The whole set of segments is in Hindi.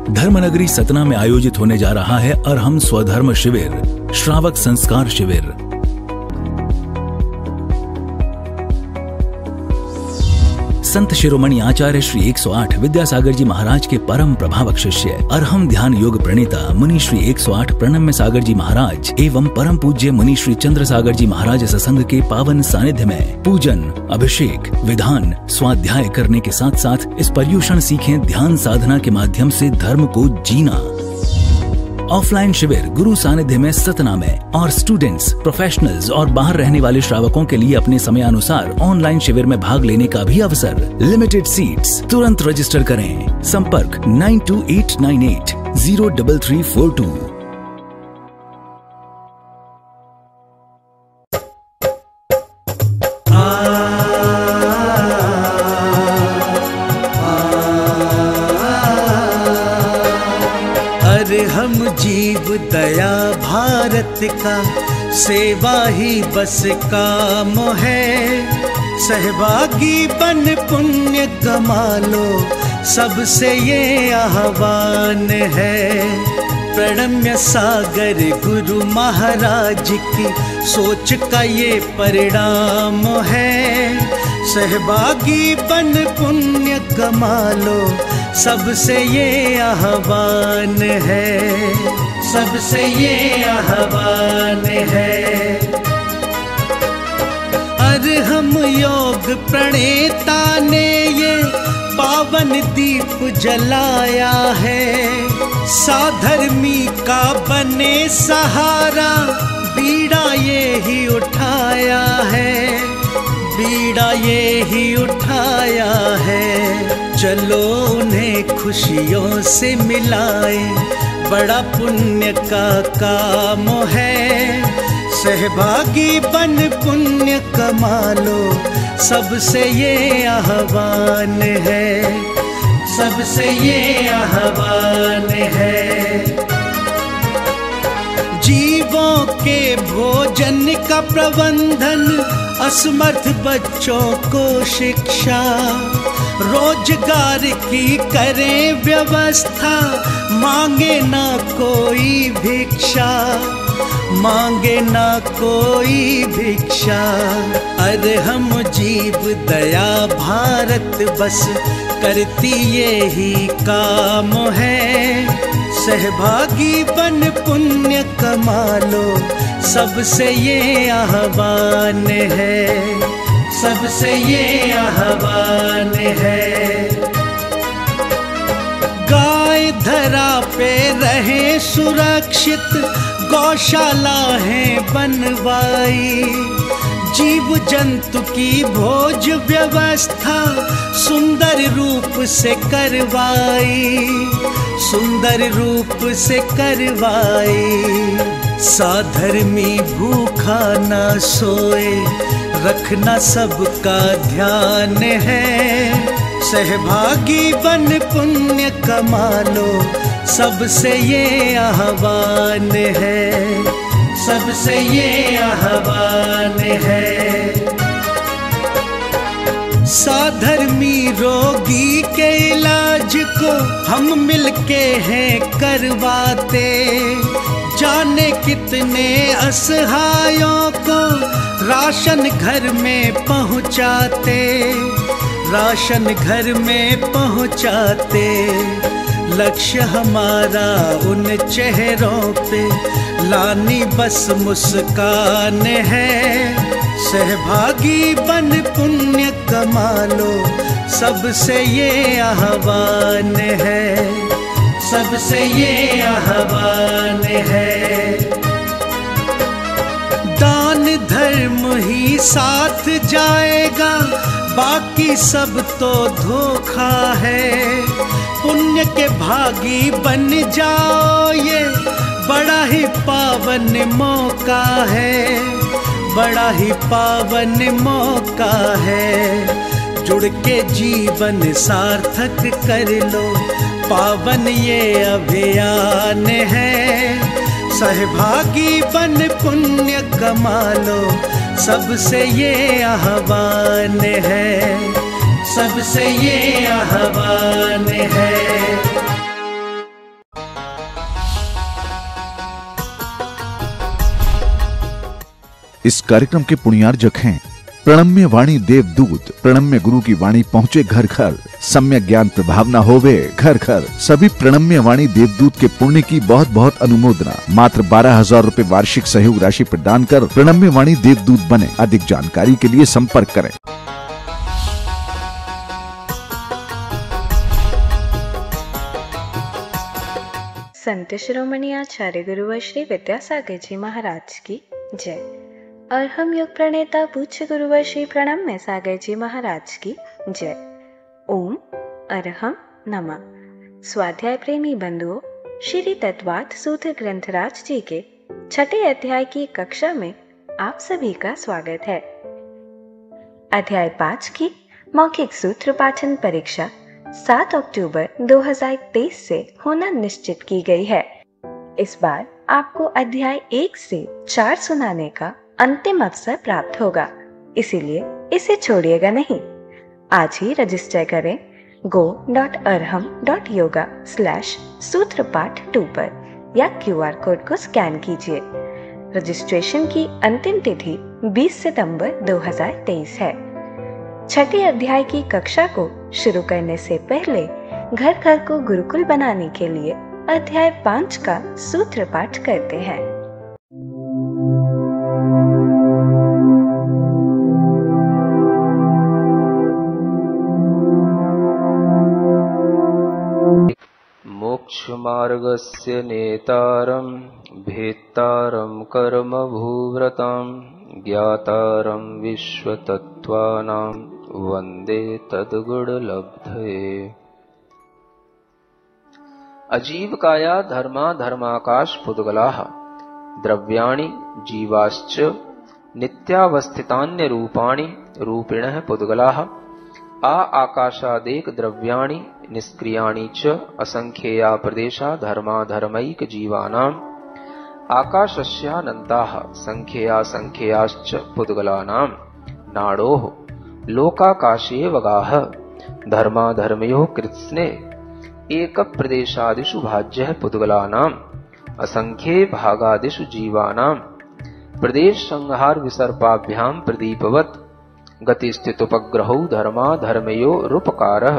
धर्मनगरी सतना में आयोजित होने जा रहा है अरहम स्वधर्म शिविर, श्रावक संस्कार शिविर। संत शिरोमणि आचार्य श्री 108 विद्यासागर जी महाराज के परम प्रभावक शिष्य, अरहम ध्यान योग प्रणेता मुनि श्री 108 प्रणम्य सागर जी महाराज एवं परम पूज्य मुनि श्री चंद्र सागर जी महाराज सत्संग के पावन सानिध्य में पूजन, अभिषेक, विधान, स्वाध्याय करने के साथ साथ इस पर्युषण सीखें ध्यान साधना के माध्यम से धर्म को जीना। ऑफलाइन शिविर गुरु सानिध्य में सतना में और स्टूडेंट्स, प्रोफेशनल्स और बाहर रहने वाले श्रावकों के लिए अपने समय अनुसार ऑनलाइन शिविर में भाग लेने का भी अवसर। लिमिटेड सीट्स, तुरंत रजिस्टर करें। संपर्क 9289803342। हम जीव दया भारत का, सेवा ही बस काम है। सहभागी बन पुण्य कमा लो, सबसे ये आह्वान है। प्रणम्य सागर गुरु महाराज की सोच का ये परिणाम है। सहभागी बन पुण्य कमा लो, सबसे ये आह्वान है, सबसे ये आह्वान है। अरहम योग प्रणेता ने ये पावन दीप जलाया है। साधर्मी का बने सहारा, बीड़ा ये ही उठाया है, बीड़ा ये ही उठाया है। चलो उन्हें खुशियों से मिलाए, बड़ा पुण्य का काम है। सहभागी बन पुण्य कमा लो, सबसे ये आह्वान है, सबसे ये आह्वान है। जीवों के भोजन का प्रबंधन, असमर्थ बच्चों को शिक्षा, रोजगार की करें व्यवस्था। मांगे ना कोई भिक्षा, मांगे ना कोई भिक्षा। अरहम जीव दया भारत बस करती ये ही काम है। सहभागी बन पुण्य कमा लो, सबसे ये आह्वान है, सबसे ये आह्वान है। गाय धरा पे रहे सुरक्षित, गौशाला है बनवाई। जीव जंतु की भोज व्यवस्था सुंदर रूप से करवाई, सुंदर रूप से करवाई। साधर्मी भूखा ना सोए, रखना सबका ध्यान है। सहभागी बन पुण्य कमा लो, सबसे ये आह्वान है, सबसे ये आह्वान है। साधर्मी रोगी के इलाज को हम मिलके हैं करवाते। जाने कितने असहायों को राशन घर में पहुंचाते, राशन घर में पहुंचाते। लक्ष्य हमारा उन चेहरों पे लानी बस मुस्कान है। सहभागी बन पुण्य कमा लो, सबसे ये आह्वान है, सबसे ये आह्वान है। दान धर्म ही साथ जाएगा, बाकी सब तो धोखा है। पुण्य के भागी बन जाओ, ये बड़ा ही पावन मौका है, बड़ा ही पावन मौका है। जुड़ के जीवन सार्थक कर लो, पावन ये अभियान है। सहभागी बन पुण्य कमा लो, सबसे ये आह्वान है, सबसे ये आह्वान है। इस कार्यक्रम के पुण्यार्जक हैं प्रणम्य वाणी देवदूत। प्रणम्य गुरु की वाणी पहुँचे घर घर, सम्यक ज्ञान प्रभावना होवे घर घर। सभी प्रणम्य वाणी देवदूत के पुण्य की बहुत बहुत अनुमोदना। मात्र 12,000 रुपए वार्षिक सहयोग राशि प्रदान कर प्रणम्य वाणी देवदूत बने। अधिक जानकारी के लिए संपर्क करें। संत शिरोमणि आचार्य गुरुवर श्री विद्यासागर जी महाराज की जय। अर्हम योग प्रणेता पूज्य गुरुवर श्री प्रणम्य सागर जी महाराज की जय। ओम अर्हम नमः। स्वाध्याय प्रेमी बंधुओं, श्री तत्वार्थ सूत्र ग्रंथराज जी के 6ठे अध्याय की कक्षा में आप सभी का स्वागत है। अध्याय 5 की मौखिक सूत्र पाठन परीक्षा 7 अक्टूबर 2023 से होना निश्चित की गई है। इस बार आपको अध्याय 1 से 4 सुनाने का अंतिम अवसर प्राप्त होगा, इसीलिए इसे छोड़िएगा नहीं। आज ही रजिस्टर करें go.arham.yoga/सूत्रपाठ 2 पर या QR कोड को स्कैन कीजिए। रजिस्ट्रेशन की अंतिम तिथि 20 सितंबर 2023 है। 6ठे अध्याय की कक्षा को शुरू करने से पहले घर घर को गुरुकुल बनाने के लिए अध्याय 5 का सूत्र पाठ करते हैं। मोक्ष मार्गस्य नेतारं भेत्तारं कर्म भूव्रतां ज्ञातारं विश्वतत्त्वानां वंदे तद्गुणलब्धये। अजीवकाया धर्मा धर्माकाश पुद्गलाः द्रव्याणि जीवाश्च नित्यावस्थितान्य रूपाणि रूपिणः पुद्गलाः आकाशादेक द्रव्याणि निष्क्रियाणि च असंख्येया प्रदेशा धर्मा धर्मैक जीवानाम् आकाशस्यानन्ताः संख्येया संख्येयाश्च पुद्गलानां नाडोः लोकाकाशेवगाः धर्मा धर्मयोः कृत्स्ने एक प्रदेशादिषु भाज्यः पुद्गलानाम् असंख्ये भागादिषु जीवानां प्रदेश संहार विसर्पाभ्यां प्रदीपवत् गतिस्थितोपग्रहौ धर्मा धर्मयो रूपकारः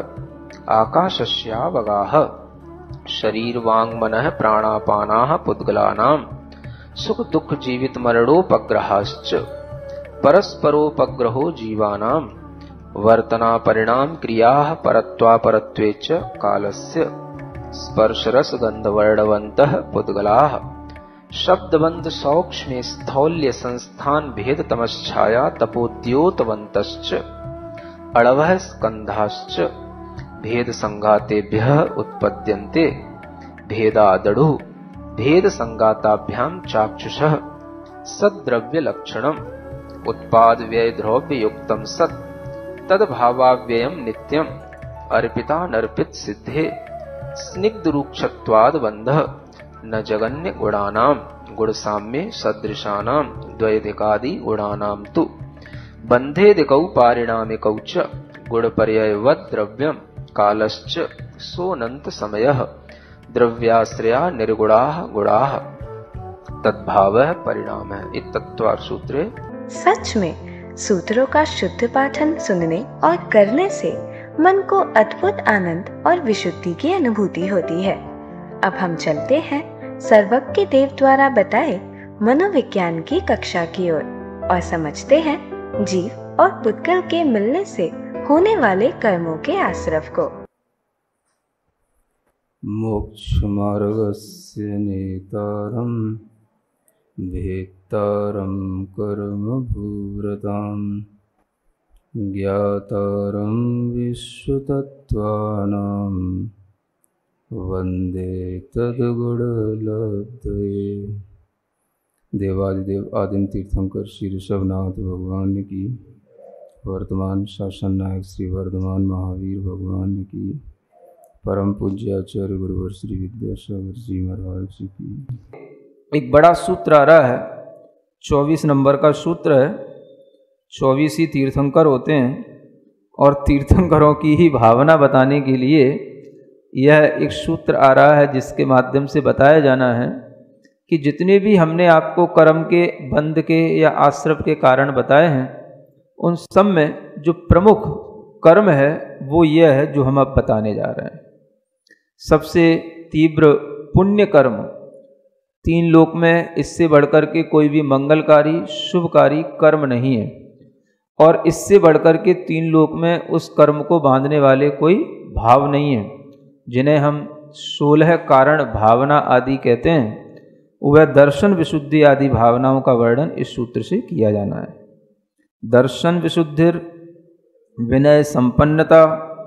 आकाशस्यावगाः शरीर वांग मनः प्राणापानाः पुद्गलानां सुख दुख जीवित मरणोपग्रहाश्च परस्परोपग्रहो जीवानां वर्तना परिणाम क्रियाः परत्वापरत्वे च कालस्य स्पर्शरस गंधवर्णवन्तः पुद्गलाः शब्दबंध सौक्ष्मे स्थौल्य संस्थान भेद तमश्छाया तपोद्योतवन्तश्च अणवः स्कन्धाश्च भेद संघातेभ्यः उत्पद्यन्ते भेदादडु भेद संघाताभ्यां चाक्षुषः सद्द्रव्य लक्षणम् उत्पाद व्यय द्रव्य युक्तम सत् तद्भावाव्ययम नित्यम अर्पितानर्पित सिद्धे स्निग्ध रूक्षत्वाद बंधः न जगन्य गुणानां गुणसाम्ये सदृशानां द्वैधिकादि गुणानां तु बंधेदिकौ पारिणामिकौ च गुणपर्ययवद् द्रव्यं कालश्च सोऽनन्त समयः द्रव्याश्रया निर्गुणाः गुणाः तद्भावः परिणामः। इत्तत्वार्थ सूत्रे। सच में सूत्रों का शुद्ध पाठन सुनने और करने से मन को अद्भुत आनंद और विशुद्धि की अनुभूति होती है। अब हम चलते हैं सर्वज्ञ देव द्वारा बताए मनोविज्ञान की कक्षा की ओर और समझते हैं जीव और पुद्गल के मिलने से होने वाले कर्मों के आश्रव को। मोक्ष मार्गस्य नेतारं भेत्तारं कर्म भूव्रतां ज्ञातारं विश्वतत्त्वानां वंदे तद्गुणलब्धये। देवादिदेव आदिम तीर्थंकर श्री ऋषभनाथ भगवान की, वर्तमान शासन नायक श्री वर्धमान महावीर भगवान की, परम पूज्य आचार्य गुरुवर श्री विद्यासागर जी महाराज की। एक बड़ा सूत्र आ रहा है, 24 नंबर का सूत्र है। 24 ही तीर्थंकर होते हैं और तीर्थंकरों की ही भावना बताने के लिए यह एक सूत्र आ रहा है जिसके माध्यम से बताया जाना है कि जितने भी हमने आपको कर्म के बंध के या आश्रव के कारण बताए हैं, उन सब में जो प्रमुख कर्म है वो यह है जो हम अब बताने जा रहे हैं। सबसे तीव्र पुण्य कर्म, तीन लोक में इससे बढ़कर के कोई भी मंगलकारी शुभकारी कर्म नहीं है, और इससे बढ़कर के तीन लोक में उस कर्म को बांधने वाले कोई भाव नहीं है, जिन्हें हम 16 कारण भावना आदि कहते हैं। वह दर्शन विशुद्धि आदि भावनाओं का वर्णन इस सूत्र से किया जाना है। दर्शन विशुद्धिर विनय संपन्नता,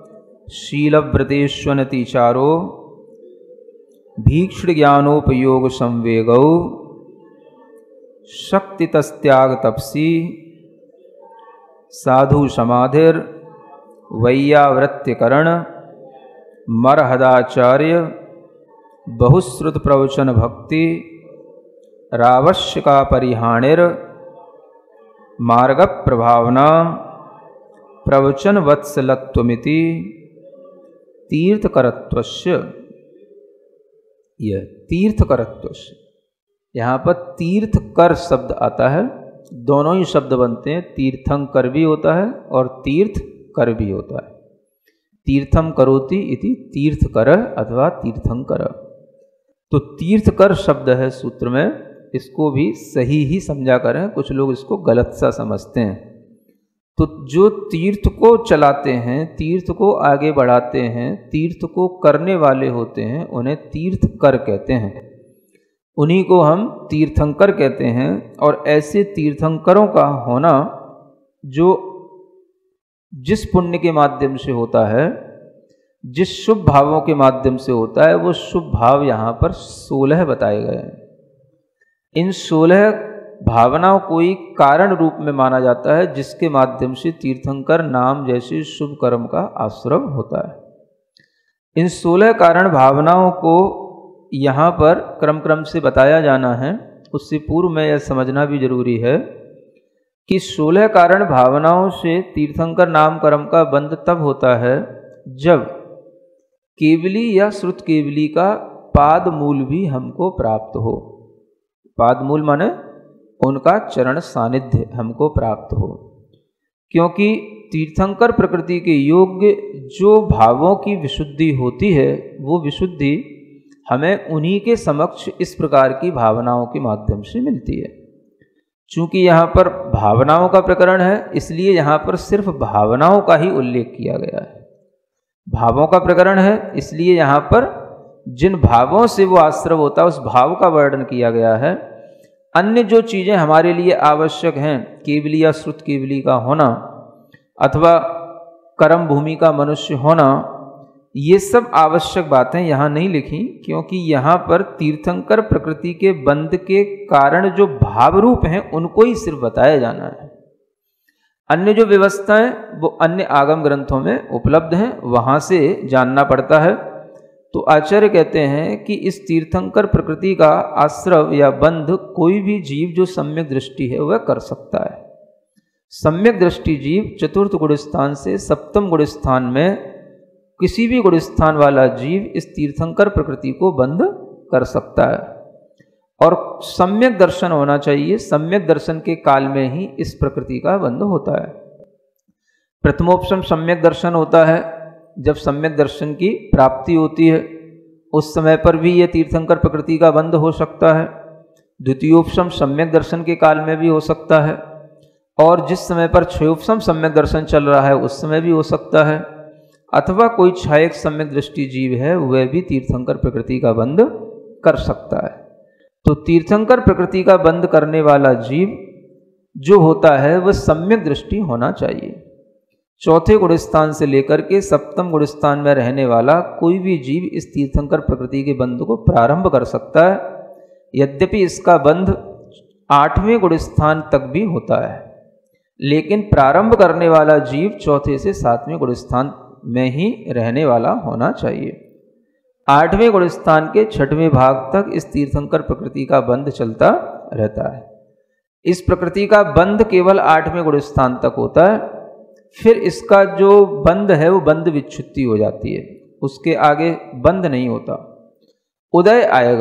शीलव्रतेष्वनतिचारो, भीक्ष्ण ज्ञानोपयोग संवेगौ, शक्तितस्त्याग तपसी, साधु समाधिर, वैयावृत्तिकरण, मरहदाचार्य, बहुश्रुत प्रवचन भक्ति, रावश्यका परिहाणिर, मार्ग प्रभावना, प्रवचन वत्सलत्वमिति, तीर्थकरत्वस्य। यह तीर्थकरत्वस्य, यहाँ पर तीर्थकर शब्द आता है। दोनों ही शब्द बनते हैं, तीर्थंकर भी होता है और तीर्थकर भी होता है। तीर्थम करोति इति तीर्थकर अथवा तीर्थंकर। तो तीर्थकर शब्द है सूत्र में, इसको भी सही ही समझा करें, कुछ लोग इसको गलत सा समझते हैं। तो जो तीर्थ को चलाते हैं, तीर्थ को आगे बढ़ाते हैं, तीर्थ को करने वाले होते हैं, उन्हें तीर्थकर कहते हैं, उन्हीं को हम तीर्थंकर कहते हैं। और ऐसे तीर्थंकरों का होना जो जिस पुण्य के माध्यम से होता है, जिस शुभ भावों के माध्यम से होता है, वो शुभ भाव यहाँ पर 16 बताए गए हैं। इन 16 भावनाओं को ही कारण रूप में माना जाता है, जिसके माध्यम से तीर्थंकर नाम जैसे शुभ कर्म का आश्रव होता है। इन 16 कारण भावनाओं को यहाँ पर क्रम क्रम से बताया जाना है। उससे पूर्व में यह समझना भी जरूरी है कि 16 कारण भावनाओं से तीर्थंकर नाम कर्म का बंध तब होता है जब केवली या श्रुत केवली का पाद मूल भी हमको प्राप्त हो। पाद मूल माने उनका चरण सानिध्य हमको प्राप्त हो, क्योंकि तीर्थंकर प्रकृति के योग्य जो भावों की विशुद्धि होती है, वो विशुद्धि हमें उन्हीं के समक्ष इस प्रकार की भावनाओं के माध्यम से मिलती है। चूंकि यहाँ पर भावनाओं का प्रकरण है, इसलिए यहाँ पर सिर्फ भावनाओं का ही उल्लेख किया गया है। भावों का प्रकरण है, इसलिए यहाँ पर जिन भावों से वो आश्रव होता है उस भाव का वर्णन किया गया है। अन्य जो चीज़ें हमारे लिए आवश्यक हैं, केवली या श्रुत केवली का होना अथवा कर्म भूमि का मनुष्य होना, ये सब आवश्यक बातें यहाँ नहीं लिखी, क्योंकि यहाँ पर तीर्थंकर प्रकृति के बंध के कारण जो भाव रूप हैं उनको ही सिर्फ बताया जाना है। अन्य जो व्यवस्थाएं वो अन्य आगम ग्रंथों में उपलब्ध हैं, वहाँ से जानना पड़ता है। तो आचार्य कहते हैं कि इस तीर्थंकर प्रकृति का आश्रव या बंध कोई भी जीव जो सम्यक दृष्टि है वह कर सकता है। सम्यक दृष्टि जीव चतुर्थ गुण स्थान से सप्तम गुण स्थान में किसी भी गुण स्थान वाला जीव इस तीर्थंकर प्रकृति को बंध कर सकता है, और सम्यक दर्शन होना चाहिए। सम्यक दर्शन के काल में ही इस प्रकृति का बंध होता है। प्रथमोपशम सम्यक दर्शन होता है जब सम्यक दर्शन की प्राप्ति होती है, उस समय पर भी यह तीर्थंकर प्रकृति का बंध हो सकता है। द्वितीयोपशम सम्यक दर्शन के काल में भी हो सकता है, और जिस समय पर क्षयोपशम सम्यक दर्शन चल रहा है उस समय भी हो सकता है। अथवा कोई क्षयक सम्यक दृष्टि जीव है वह भी तीर्थंकर प्रकृति का बंध कर सकता है। तो तीर्थंकर प्रकृति का बंध करने वाला जीव जो होता है वह सम्यक दृष्टि होना चाहिए। चौथे गुण स्थान से लेकर के सप्तम गुण स्थान में रहने वाला कोई भी जीव इस तीर्थंकर प्रकृति के बंध को प्रारंभ कर सकता है, यद्यपि इसका बंध 8वें गुण स्थान तक भी होता है, लेकिन प्रारंभ करने वाला जीव चौथे से 7वें गुण स्थान में ही रहने वाला होना चाहिए। 8वें गुण स्थान के 6वें भाग तक इस तीर्थंकर प्रकृति का बंध चलता रहता है। इस प्रकृति का बंध केवल 8वें गुण स्थान तक होता है, फिर इसका जो बंध है वो बंध विच्छुत्ति हो जाती है, उसके आगे बंध नहीं होता। उदय आएगा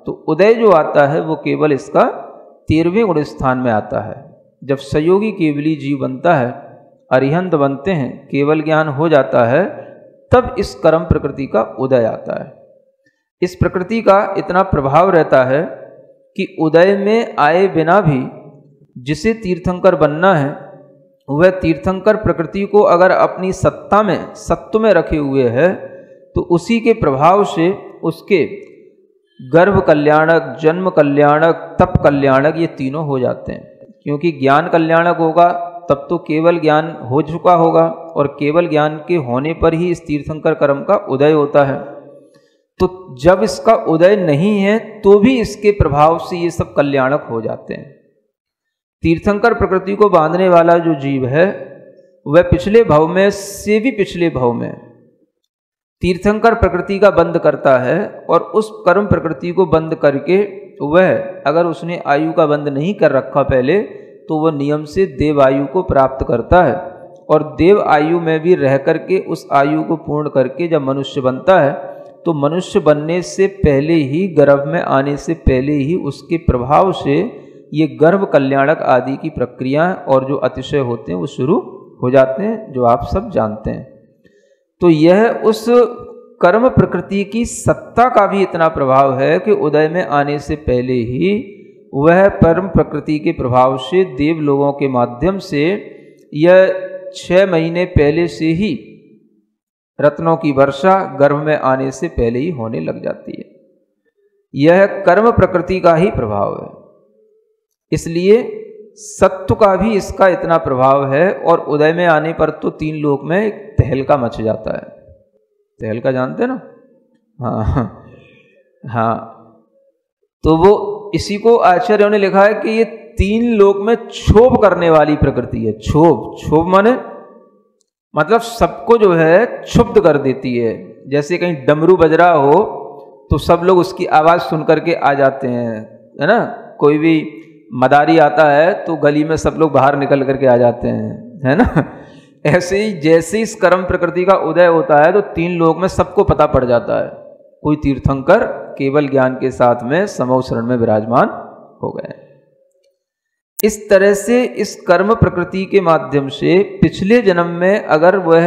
तो उदय जो आता है वो केवल इसका 13वें गुण स्थान में आता है। जब संयोगी केवली जीव बनता है, अरिहंत बनते हैं, केवल ज्ञान हो जाता है, तब इस कर्म प्रकृति का उदय आता है। इस प्रकृति का इतना प्रभाव रहता है कि उदय में आए बिना भी जिसे तीर्थंकर बनना है वह तीर्थंकर प्रकृति को अगर अपनी सत्ता में, सत्व में रखे हुए है, तो उसी के प्रभाव से उसके गर्भ कल्याणक, जन्म कल्याणक, तप कल्याणक ये तीनों हो जाते हैं। क्योंकि ज्ञान कल्याणक होगा तब तो केवल ज्ञान हो चुका होगा, और केवल ज्ञान के होने पर ही इस तीर्थंकर कर्म का उदय होता है। तो जब इसका उदय नहीं है तो भी इसके प्रभाव से ये सब कल्याणक हो जाते हैं। तीर्थंकर प्रकृति को बांधने वाला जो जीव है वह पिछले भव में से भी पिछले भव में तीर्थंकर प्रकृति का बंद करता है, और उस कर्म प्रकृति को बंद करके वह, अगर उसने आयु का बंद नहीं कर रखा पहले, तो वह नियम से देव आयु को प्राप्त करता है, और देव आयु में भी रह करके उस आयु को पूर्ण करके जब मनुष्य बनता है, तो मनुष्य बनने से पहले ही, गर्भ में आने से पहले ही उसके प्रभाव से ये गर्भ कल्याणक आदि की प्रक्रिया और जो अतिशय होते हैं वो शुरू हो जाते हैं, जो आप सब जानते हैं। तो यह उस कर्म प्रकृति की सत्ता का भी इतना प्रभाव है कि उदय में आने से पहले ही वह परम प्रकृति के प्रभाव से देव लोगों के माध्यम से यह 6 महीने पहले से ही रत्नों की वर्षा गर्भ में आने से पहले ही होने लग जाती है। यह कर्म प्रकृति का ही प्रभाव है। इसलिए सत्व का भी इसका इतना प्रभाव है, और उदय में आने पर तो 3 लोक में एक तहलका मच जाता है। तहलका जानते ना? हाँ। तो वो इसी को आचार्यों ने लिखा है कि ये 3 लोक में क्षोभ करने वाली प्रकृति है। क्षोभ माने मतलब सबको जो है क्षुब्ध कर देती है। जैसे कहीं डमरू बज रहा हो तो सब लोग उसकी आवाज़ सुन करके आ जाते हैं, है ना? कोई भी मदारी आता है तो गली में सब लोग बाहर निकल करके आ जाते हैं, है ना? ऐसे ही जैसे इस कर्म प्रकृति का उदय होता है तो 3 लोक में सबको पता पड़ जाता है, कोई तीर्थंकर केवल ज्ञान के साथ में समूह शरण में विराजमान हो गए। इस तरह से इस कर्म प्रकृति के माध्यम से पिछले जन्म में अगर वह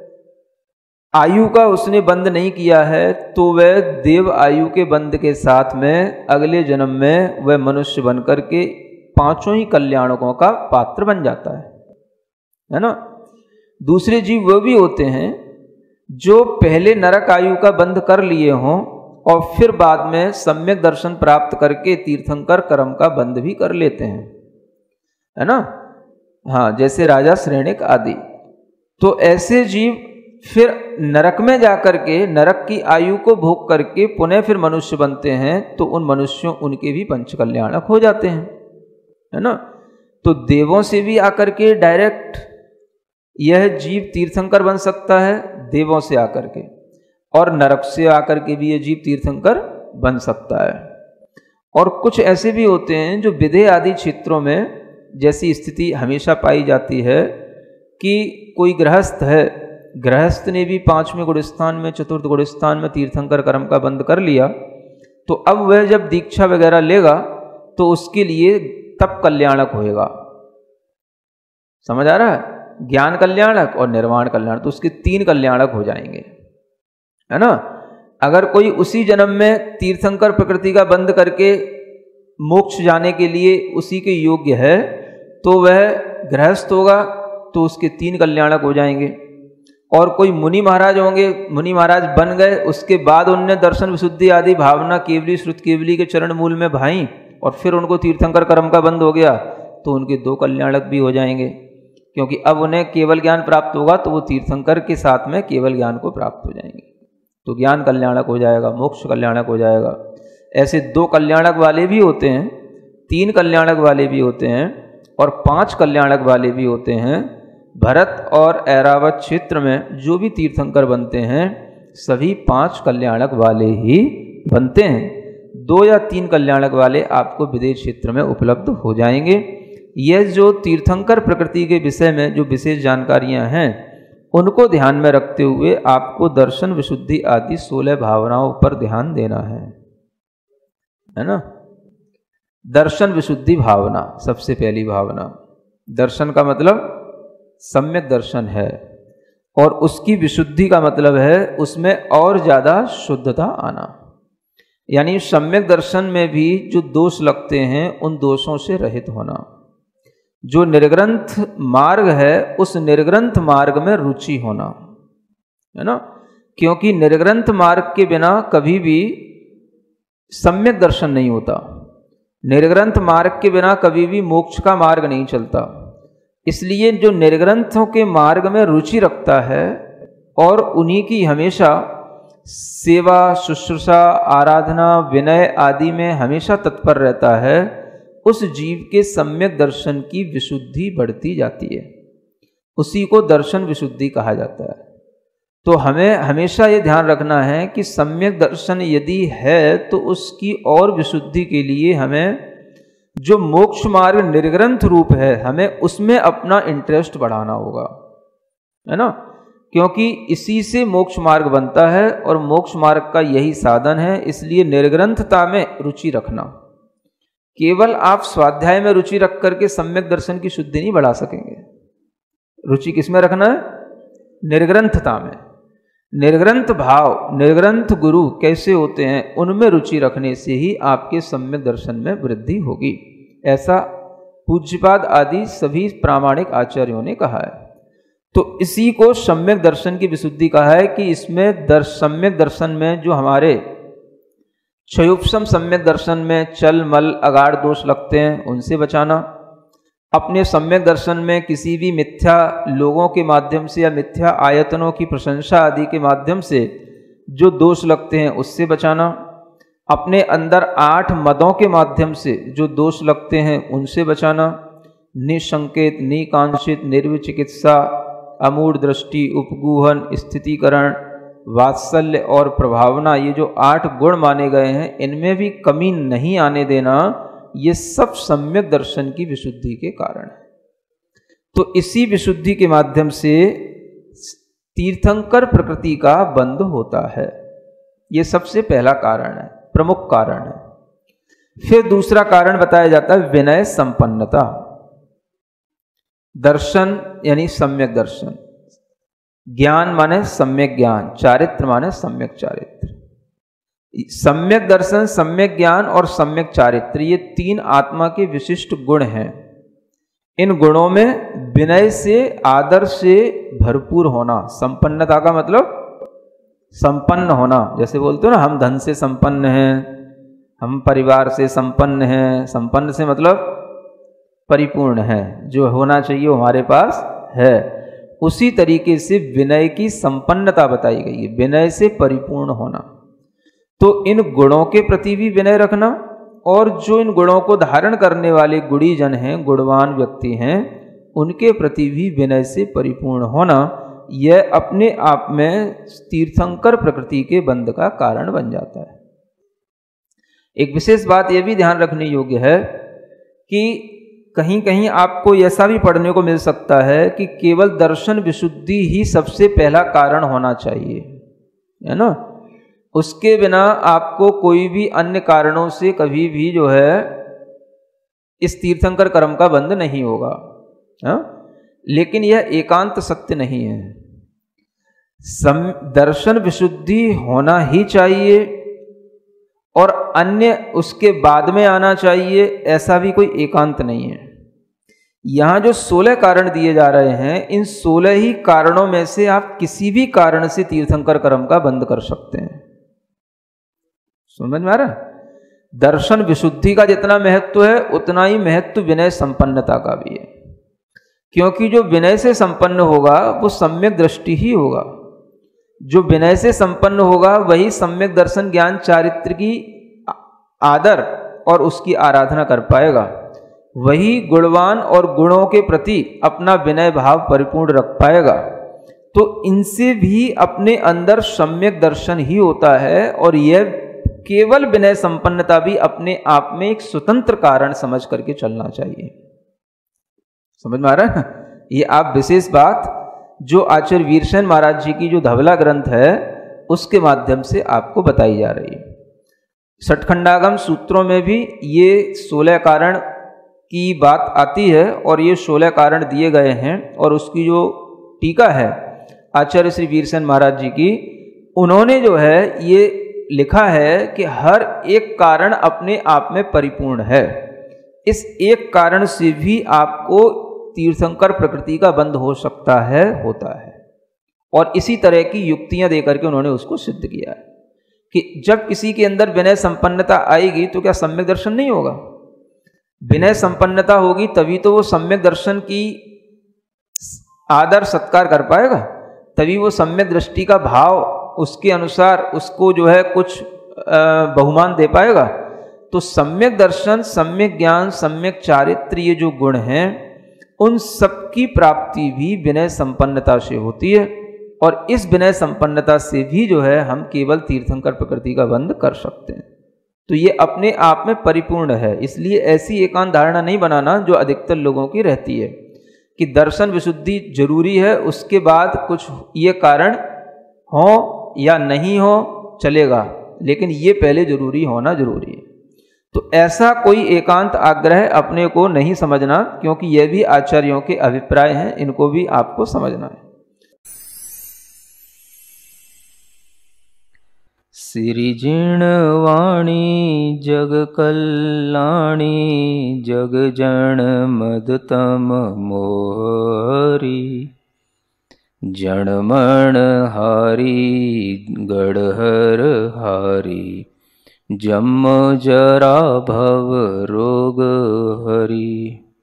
आयु का उसने बंद नहीं किया है तो वह देव आयु के बंद के साथ में अगले जन्म में वह मनुष्य बनकर के 5 ही कल्याणकों का पात्र बन जाता है ना? दूसरे जीव वो भी होते हैं जो पहले नरक आयु का बंद कर लिए हों और फिर बाद में सम्यक दर्शन प्राप्त करके तीर्थंकर कर्म का बंद भी कर लेते हैं, है ना? हाँ, जैसे राजा श्रेणिक आदि। तो ऐसे जीव फिर नरक में जाकर के नरक की आयु को भोग करके पुनः फिर मनुष्य बनते हैं, तो उन मनुष्यों उनके भी पंच कल्याणक हो जाते हैं, है ना? तो देवों से भी आकर के डायरेक्ट यह जीव तीर्थंकर बन सकता है, देवों से आकर के, और नरक से आकर के भी यह जीव तीर्थंकर बन सकता है। और कुछ ऐसे भी होते हैं जो विदेह आदि क्षेत्रों में जैसी स्थिति हमेशा पाई जाती है कि कोई गृहस्थ है, गृहस्थ ने भी 5वें गुणस्थान में, 4th गुणस्थान में तीर्थंकर कर्म का बंद कर लिया, तो अब वह जब दीक्षा वगैरह लेगा तो उसके लिए तप कल्याणक होएगा। समझ आ रहा है? ज्ञान कल्याणक और निर्वाण कल्याणक, तो उसके 3 कल्याणक हो जाएंगे, है ना? अगर कोई उसी जन्म में तीर्थंकर प्रकृति का बंद करके मोक्ष जाने के लिए उसी के योग्य है तो वह गृहस्थ होगा तो उसके 3 कल्याणक हो जाएंगे। और कोई मुनि महाराज होंगे, मुनि महाराज बन गए, उसके बाद उनने दर्शन विशुद्धि आदि भावना केवली श्रुत केवली के चरण मूल में भाई और फिर उनको तीर्थंकर कर्म का बंद हो गया, तो उनके 2 कल्याणक भी हो जाएंगे, क्योंकि अब उन्हें केवल ज्ञान प्राप्त होगा तो वो तीर्थंकर के साथ में केवल ज्ञान को प्राप्त हो जाएंगे। तो ज्ञान कल्याणक हो जाएगा, मोक्ष कल्याणक हो जाएगा। ऐसे 2 कल्याणक वाले भी होते हैं, 3 कल्याणक वाले भी होते हैं और 5 कल्याणक वाले भी होते हैं। भरत और ऐरावत क्षेत्र में जो भी तीर्थंकर बनते हैं सभी 5 कल्याणक वाले ही बनते हैं। 2 या 3 कल्याणक वाले आपको विदेश क्षेत्र में उपलब्ध हो जाएंगे। यह जो तीर्थंकर प्रकृति के विषय में जो विशेष जानकारियां हैं उनको ध्यान में रखते हुए आपको दर्शन विशुद्धि आदि 16 भावनाओं पर ध्यान देना है। है ना। दर्शन विशुद्धि भावना, सबसे पहली भावना। दर्शन का मतलब सम्यक दर्शन है, और उसकी विशुद्धि का मतलब है उसमें और ज़्यादा शुद्धता आना। यानी सम्यक दर्शन में भी जो दोष लगते हैं उन दोषों से रहित होना। जो निर्ग्रंथ मार्ग है उस निर्ग्रंथ मार्ग में रुचि होना, है ना। क्योंकि निर्ग्रंथ मार्ग के बिना कभी भी सम्यक दर्शन नहीं होता। निर्ग्रंथ मार्ग के बिना कभी भी मोक्ष का मार्ग नहीं चलता। इसलिए जो निर्ग्रंथों के मार्ग में रुचि रखता है और उन्हीं की हमेशा सेवा, शुश्रूषा, आराधना, विनय आदि में हमेशा तत्पर रहता है, उस जीव के सम्यक दर्शन की विशुद्धि बढ़ती जाती है। उसी को दर्शन विशुद्धि कहा जाता है। तो हमें हमेशा ये ध्यान रखना है कि सम्यक दर्शन यदि है तो उसकी और विशुद्धि के लिए हमें जो मोक्ष मार्ग निर्ग्रंथ रूप है, हमें उसमें अपना इंटरेस्ट बढ़ाना होगा, है ना। क्योंकि इसी से मोक्ष मार्ग बनता है और मोक्ष मार्ग का यही साधन है। इसलिए निर्ग्रंथता में रुचि रखना। केवल आप स्वाध्याय में रुचि रख करके सम्यक दर्शन की शुद्धि नहीं बढ़ा सकेंगे। रुचि किसमें रखना है? निर्ग्रंथता में। निर्ग्रंथ भाव, निर्ग्रंथ गुरु कैसे होते हैं, उनमें रुचि रखने से ही आपके सम्यक दर्शन में वृद्धि होगी। ऐसा पूज्यपाद आदि सभी प्रामाणिक आचार्यों ने कहा है। तो इसी को सम्यक दर्शन की विशुद्धि कहा है कि इसमें सम्यक दर्शन में जो हमारे क्षयोपशम सम्यक दर्शन में चल मल अगाढ़ दोष लगते हैं उनसे बचाना। अपने सम्यक दर्शन में किसी भी मिथ्या लोगों के माध्यम से या मिथ्या आयतनों की प्रशंसा आदि के माध्यम से जो दोष लगते हैं उससे बचाना। अपने अंदर 8 मदों के माध्यम से जो दोष लगते हैं उनसे बचाना। निसंकेत, निकांक्षित, निर्विचिकित्सा, अमूढ़ दृष्टि, उपगूहन, स्थितिकरण, वात्सल्य और प्रभावना, ये जो 8 गुण माने गए हैं इनमें भी कमी नहीं आने देना। ये सब सम्यक दर्शन की विशुद्धि के कारण है। तो इसी विशुद्धि के माध्यम से तीर्थंकर प्रकृति का बंध होता है। ये सबसे पहला कारण है, प्रमुख कारण है। फिर दूसरा कारण बताया जाता है विनय संपन्नता। दर्शन यानी सम्यक दर्शन, ज्ञान माने सम्यक ज्ञान, चारित्र माने सम्यक चारित्र। सम्यक दर्शन, सम्यक ज्ञान और सम्यक चारित्र, ये 3 आत्मा के विशिष्ट गुण हैं। इन गुणों में विनय से, आदर से भरपूर होना। संपन्नता का मतलब संपन्न होना। जैसे बोलते हो ना, हम धन से संपन्न हैं, हम परिवार से संपन्न हैं। संपन्न से मतलब परिपूर्ण है, जो होना चाहिए वो हमारे पास है। उसी तरीके से विनय की संपन्नता बताई गई है, विनय से परिपूर्ण होना। तो इन गुणों के प्रति भी विनय रखना, और जो इन गुणों को धारण करने वाले गुणी जन हैं, गुणवान व्यक्ति हैं, उनके प्रति भी विनय से परिपूर्ण होना, यह अपने आप में तीर्थंकर प्रकृति के बंध का कारण बन जाता है। एक विशेष बात यह भी ध्यान रखने योग्य है कि कहीं कहीं आपको ऐसा भी पढ़ने को मिल सकता है कि केवल दर्शन विशुद्धि ही सबसे पहला कारण होना चाहिए, है ना। उसके बिना आपको कोई भी अन्य कारणों से कभी भी जो है इस तीर्थंकर कर्म का बंध नहीं होगा, हा? लेकिन यह एकांत सत्य नहीं है। दर्शन विशुद्धि होना ही चाहिए और अन्य उसके बाद में आना चाहिए, ऐसा भी कोई एकांत नहीं है। यहाँ जो 16 कारण दिए जा रहे हैं, इन 16 ही कारणों में से आप किसी भी कारण से तीर्थंकर कर्म का बंध कर सकते हैं। समझ में आ रहा है? दर्शन विशुद्धि का जितना महत्व है उतना ही महत्व विनय संपन्नता का भी है। क्योंकि जो विनय से संपन्न होगा वो सम्यक दृष्टि ही होगा। जो विनय से संपन्न होगा वही सम्यक दर्शन, ज्ञान, चारित्र की आदर और उसकी आराधना कर पाएगा। वही गुणवान और गुणों के प्रति अपना विनय भाव परिपूर्ण रख पाएगा। तो इनसे भी अपने अंदर सम्यक दर्शन ही होता है, और यह केवल विनय संपन्नता भी अपने आप में एक स्वतंत्र कारण समझ करके चलना चाहिए। समझ में आ रहा है? ये आप विशेष बात जो आचार्य वीरसेन महाराज जी की जो धवला ग्रंथ है उसके माध्यम से आपको बताई जा रही है। षटखंडागम सूत्रों में भी ये 16 कारण की बात आती है और ये 16 कारण दिए गए हैं। और उसकी जो टीका है आचार्य श्री वीरसेन महाराज जी की, उन्होंने जो है ये लिखा है कि हर एक कारण अपने आप में परिपूर्ण है। इस एक कारण से भी आपको तीर्थंकर प्रकृति का बंध हो सकता है, होता है। और इसी तरह की युक्तियां देकर के उन्होंने उसको सिद्ध किया है कि जब किसी के अंदर विनय संपन्नता आएगी तो क्या सम्यक दर्शन नहीं होगा? विनय संपन्नता होगी तभी तो वो सम्यक दर्शन की आदर सत्कार कर पाएगा, तभी वो सम्यक दृष्टि का भाव उसके अनुसार उसको जो है कुछ बहुमान दे पाएगा। तो सम्यक दर्शन, सम्यक ज्ञान, सम्यक चारित्र्य, ये जो गुण हैं उन सब की प्राप्ति भी विनय संपन्नता से होती है। और इस विनय संपन्नता से भी जो है हम केवल तीर्थंकर प्रकृति का बंध कर सकते हैं। तो ये अपने आप में परिपूर्ण है। इसलिए ऐसी एकांत धारणा नहीं बनाना जो अधिकतर लोगों की रहती है कि दर्शन विशुद्धि जरूरी है, उसके बाद कुछ ये कारण हो या नहीं हो चलेगा, लेकिन ये पहले जरूरी होना जरूरी है। तो ऐसा कोई एकांत आग्रह अपने को नहीं समझना, क्योंकि यह भी आचार्यों के अभिप्राय हैं, इनको भी आपको समझना है। सिरिजिण वाणी जग कल्याणी, जग जन मदतम मोहरी, जणमण हारी गढ़हर हारी, जम जरा भव रोग हरि,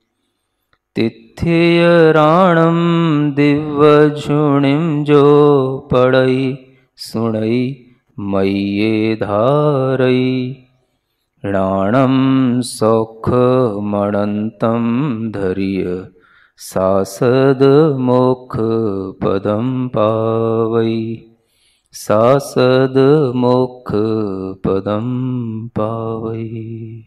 तिथ्य राणम दिव्य झुणिम जो पड़ई सुणई मय्ये धारई, राणम सौख मणंतम धरिय, सासद मोक्ष पदम पावई, सासद मोक्ष पदम पावई।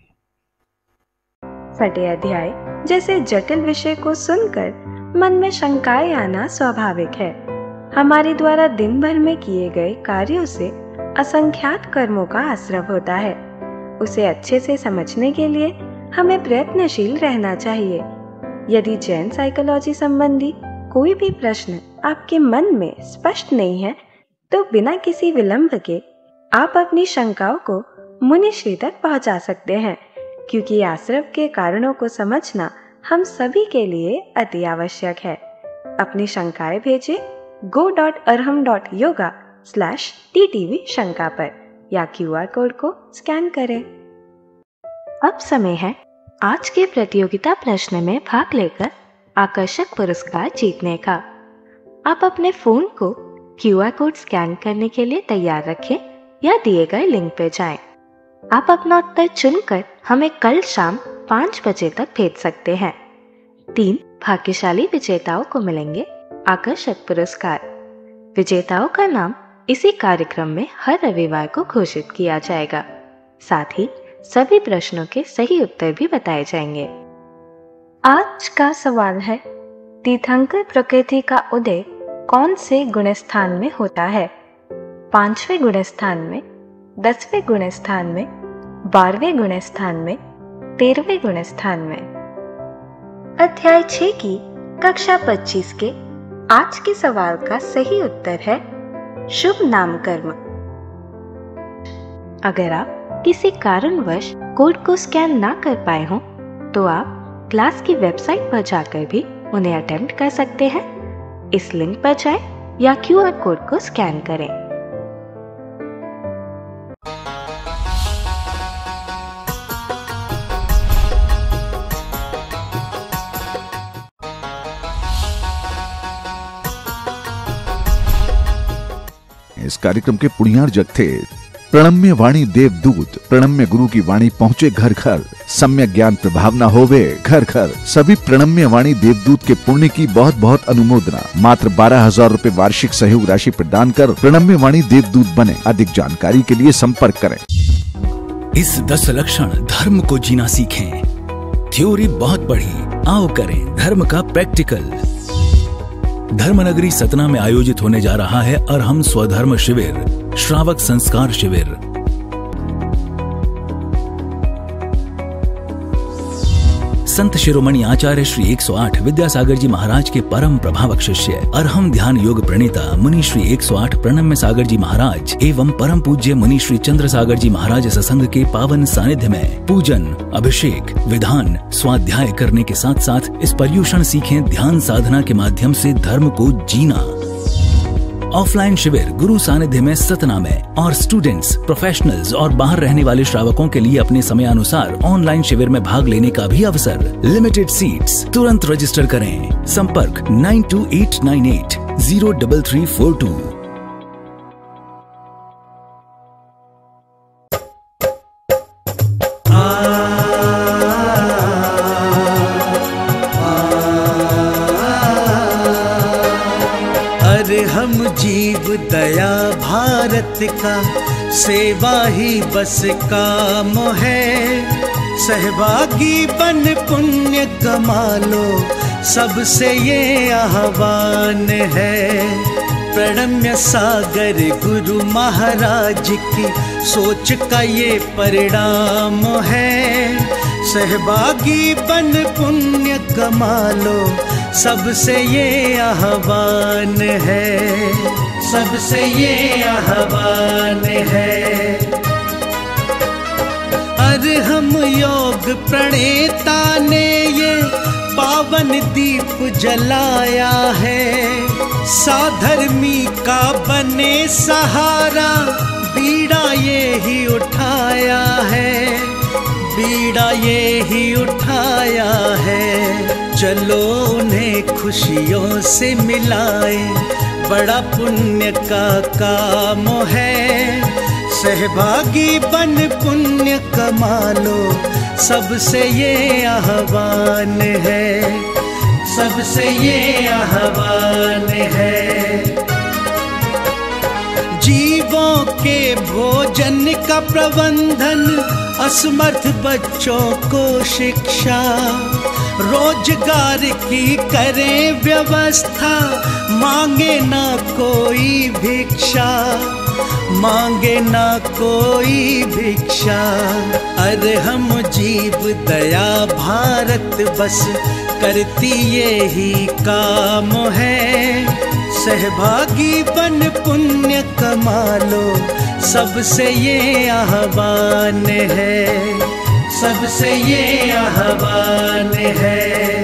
छठे अध्याय जैसे जटिल विषय को सुनकर मन में शंकाएं आना स्वाभाविक है। हमारे द्वारा दिन भर में किए गए कार्यों से असंख्यात कर्मों का आश्रव होता है। उसे अच्छे से समझने के लिए हमें प्रयत्नशील रहना चाहिए। यदि जैन साइकोलॉजी संबंधी कोई भी प्रश्न आपके मन में स्पष्ट नहीं है तो बिना किसी विलंब के आप अपनी शंकाओं को मुनिश्री तक पहुंचा सकते हैं, क्योंकि आश्रव के कारणों को समझना हम सभी के लिए अति आवश्यक है। अपनी शंकाएं भेजें go.arham.yoga/ttv शंका पर या QR कोड को स्कैन करें। अब समय है आज के प्रतियोगिता प्रश्न में भाग लेकर आकर्षक पुरस्कार जीतने का। आप अपने फोन को QR कोड स्कैन करने के लिए तैयार रखें या दिए गए लिंक पे जाएं। आप अपना उत्तर चुनकर हमें कल शाम 5 बजे तक भेज सकते हैं। 3 भाग्यशाली विजेताओं को मिलेंगे आकर्षक पुरस्कार। विजेताओं का नाम इसी कार्यक्रम में हर रविवार को घोषित किया जाएगा। साथ ही सभी प्रश्नों के सही उत्तर भी बताए जाएंगे। आज का सवाल है, तीर्थंकर प्रकृति का उदय कौन से गुणस्थान में होता है? 5वें गुणस्थान में, 10वें गुणस्थान में, 12वें गुणस्थान में, 13वें गुणस्थान में? अध्याय 6 की कक्षा 25 के आज के सवाल का सही उत्तर है शुभ नामकर्म। अगर आप किसी कारणवश कोड को स्कैन ना कर पाए हों तो आप क्लास की वेबसाइट पर जाकर भी उन्हें अटेम्प्ट कर सकते हैं। इस लिंक पर जाएं या QR कोड को स्कैन करें। इस कार्यक्रम के पुण्यार्जक थे प्रणम्य वाणी देवदूत। प्रणम्य गुरु की वाणी पहुँचे घर घर, सम्यक ज्ञान प्रभावना होवे घर घर। सभी प्रणम्य वाणी देवदूत के पुण्य की बहुत बहुत अनुमोदना। मात्र 12,000 रुपए वार्षिक सहयोग राशि प्रदान कर प्रणम्य वाणी देवदूत बने। अधिक जानकारी के लिए संपर्क करें। इस 10 लक्षण धर्म को जीना सीखें। थ्योरी बहुत पढ़ी, आओ करें धर्म का प्रैक्टिकल। धर्मनगरी सतना में आयोजित होने जा रहा है अरहम स्वधर्म शिविर, श्रावक संस्कार शिविर। संत शिरोमणि आचार्य श्री 108 विद्यासागर जी महाराज के परम प्रभावक शिष्य अरहम ध्यान योग प्रणेता मुनि श्री 108 प्रणम्य सागर जी महाराज एवं परम पूज्य मुनि श्री चंद्र सागर जी महाराज सत्संग के पावन सानिध्य में पूजन, अभिषेक, विधान, स्वाध्याय करने के साथ साथ इस पर्युषण सीखें ध्यान साधना के माध्यम से धर्म को जीना। ऑफलाइन शिविर गुरु सानिध्य में सतना में और स्टूडेंट्स, प्रोफेशनल्स और बाहर रहने वाले श्रावकों के लिए अपने समय अनुसार ऑनलाइन शिविर में भाग लेने का भी अवसर। लिमिटेड सीट्स, तुरंत रजिस्टर करें। संपर्क 9289803342। हम जीव दया भारत का सेवा ही बस काम है। सहभागी बन पुण्य कमा लो, सबसे ये आह्वान है। प्रणम्य सागर गुरु महाराज की सोच का ये परिणाम है। सहभागी बन पुण्य कमा लो, सबसे ये आह्वान है, सबसे ये आह्वान है। अरहम योग प्रणेता ने ये पावन दीप जलाया है। साधर्मी का बने सहारा, बीड़ा ये ही उठाया है, बीड़ा ये ही उठाया है। चलो उन्हें खुशियों से मिलाए, बड़ा पुण्य का काम है। सहभागी बन पुण्य कमा लो, सबसे ये आह्वान है, सबसे ये आह्वान है। जीवों के भोजन का प्रबंधन, असमर्थ बच्चों को शिक्षा, रोजगार की करें व्यवस्था। मांगे ना कोई भिक्षा, मांगे ना कोई भिक्षा। अरहम जीव दया भारत बस करती ये ही काम है। सहभागी बन पुण्य कमा लो, सबसे ये आह्वान है, सबसे ये आह्वान है।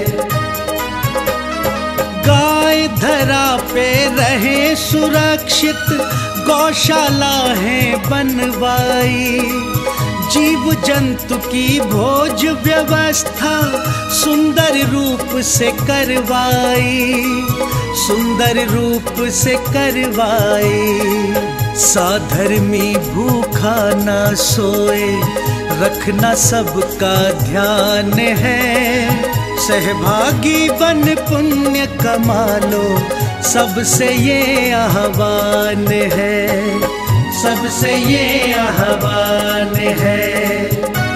गाय धरा पे रहे सुरक्षित, गौशाला है बनवाई। जीव जंतु की भोज व्यवस्था सुंदर रूप से करवाई, सुंदर रूप से करवाई। साधर्मी भूखा ना सोए, रखना सबका ध्यान है। सहभागी बन पुण्य कमा लो, सबसे ये आह्वान है, सबसे ये आह्वान है।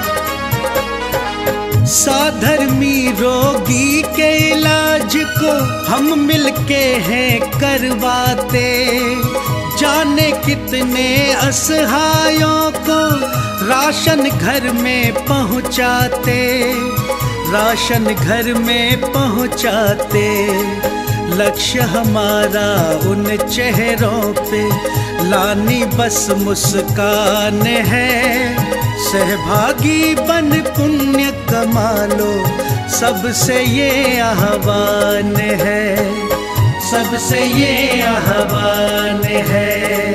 साधर्मी रोगी के इलाज को हम मिलके हैं करवाते। जाने कितने असहायों को राशन घर में पहुंचाते, राशन घर में पहुंचाते। लक्ष्य हमारा उन चेहरों पे लानी बस मुस्कान है। सहभागी बन पुण्य कमा लो, सबसे ये आह्वान है, सबसे ये आह्वान है।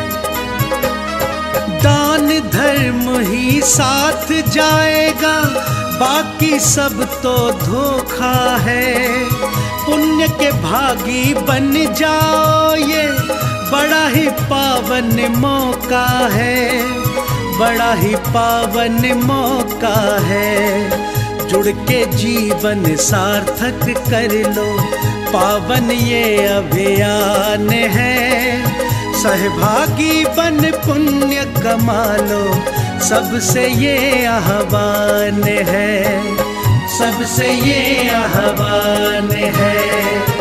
दान धर्म ही साथ जाएगा, बाकी सब तो धोखा है। पुण्य के भागी बन जाओ, ये बड़ा ही पावन मौका है, बड़ा ही पावन मौका है। जुड़ के जीवन सार्थक कर लो, पावन ये अभियान है। सहभागी बन पुण्य कमा लो, सबसे ये आह्वान है, सबसे ये आह्वान है।